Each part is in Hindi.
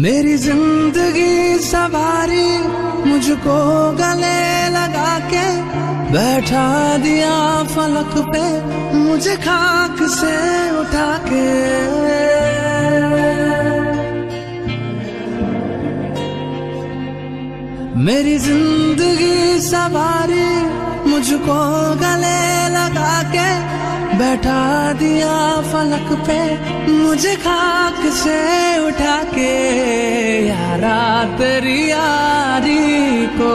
मेरी जिंदगी सवारी मुझको गले लगा के बैठा दिया फलक पे मुझे खाक से उठा के। मेरी जिंदगी सवारी मुझको गले लगा के बैठा दिया फलक पे मुझे खाक से उठा के। यारा तेरी यारी को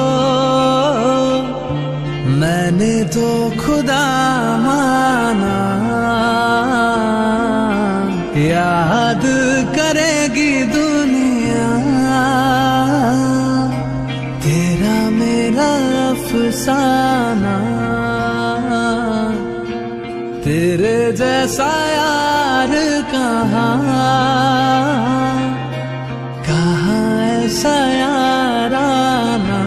मैंने तो खुदा माना, याद करेगी दुनिया तेरा मेरा अफसाना। तेरे जैसा यार कहाँ ऐसा याराना।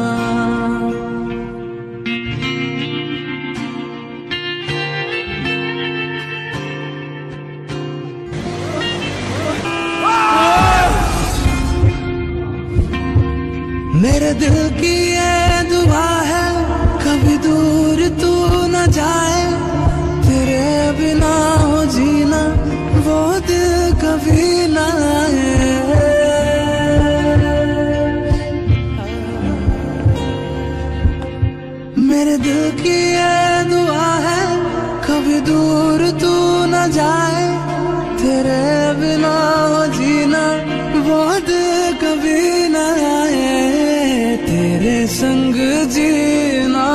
मेरे दिल की ये दुआ है कभी दूर तू न जाए, तेरे बिना हो जीना वो दिल कभी न आए। मेरे दिल की ये दुआ है कभी दूर तू न जाए, तेरे बिना हो जीना वो दिल कभी न आए। तेरे संग जीना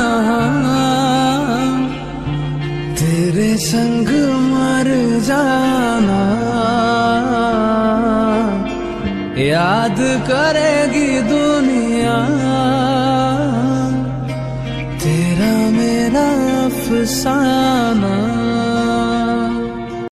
यहाँ तेरे संग मर जाना, याद करेगी दुनिया तेरा मेरा अफसाना।